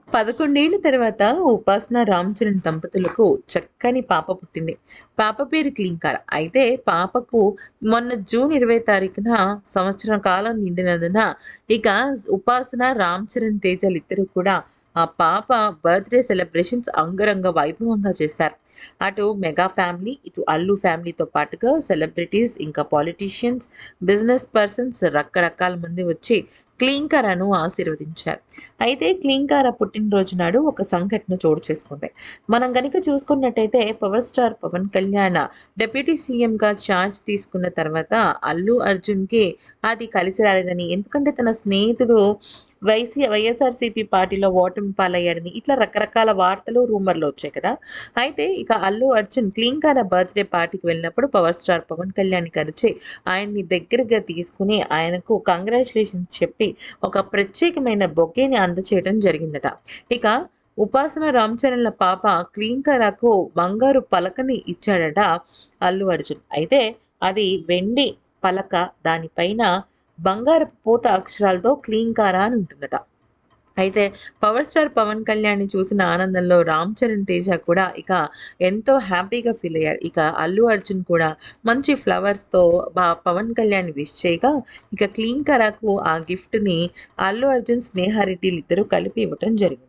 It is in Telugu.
11 ఏళ్ల తర్వాత ఉపాసన రామ్ చరణ్ దంపతులకు చక్కని పాప పుట్టింది. పాప పేరు క్లీంకార. అయితే పాపకు మొన్న జూన్ 20 తారీఖున సంవత్సరం కాలం నిండినందున ఇక ఉపాసన, రామ్ చరణ్ తేజలిద్దరూ కూడా ఆ పాప బర్త్‌డే సెలబ్రేషన్స్ అంగరంగ వైభవంగా చేశారు. అటు మెగా ఫ్యామిలీ, ఇటు అల్లు ఫ్యామిలీతో పాటుగా సెలబ్రిటీస్, ఇంకా పాలిటీషియన్స్, బిజినెస్ పర్సన్స్ రకరకాల మంది వచ్చి క్లీంకారాను ఆశీర్వదించారు. అయితే క్లీంకార పుట్టినరోజు నాడు ఒక సంఘటన చోటు చేసుకుంది. మనం గనుక చూసుకున్నట్టయితే power star Pawan Kalyan deputy సీఎంగా చార్జ్ తీసుకున్న తర్వాత అల్లు అర్జున్‌కి అది కలిసి రాలేదని, ఎందుకంటే తన స్నేహితుడు వైఎస్ఆర్‌సీపీ పార్టీలో ఓటమి పాలయ్యాడని ఇట్లా రకరకాల వార్తలు, రూమర్‌లు వచ్చాయి కదా! అయితే ఇక అల్లు అర్జున్ క్లీంకార బర్త్‌డే పార్టీకి వెళ్ళినప్పుడు పవర్ స్టార్ పవన్ కళ్యాణ్‌ని కలిసి ఆయన్ని దగ్గరగా తీసుకొని ఆయనకు కంగ్రాచ్యులేషన్స్ చెప్పి ఒక ప్రత్యేకమైన బొకేని అందచేయడం జరిగిందట. ఇక ఉపాసన రామ్ చరణ్‌ల పాప క్లీంకారాకు బంగారు పలకని ఇచ్చాడట అల్లు అర్జున్. అయితే అది వెండి పలక, దానిపైన బంగారపు పూత అక్షరాలతో క్లీంకార అని ఉంటుందట. అయితే పవర్ స్టార్ పవన్ కళ్యాణ్‌ని చూసిన ఆనందంలో రామ్ చరణ్ తేజ కూడా ఇక ఎంతో హ్యాపీగా ఫీల్ అయ్యాడు. ఇక అల్లు అర్జున్ కూడా మంచి ఫ్లవర్స్‌తో పవన్ కళ్యాణ్‌ని విష్ చేయగా, ఇక క్లీంకారాకు ఆ గిఫ్ట్‌ని అల్లు అర్జున్, స్నేహారెడ్డిలిద్దరూ కలిపి ఇవ్వటం జరిగింది.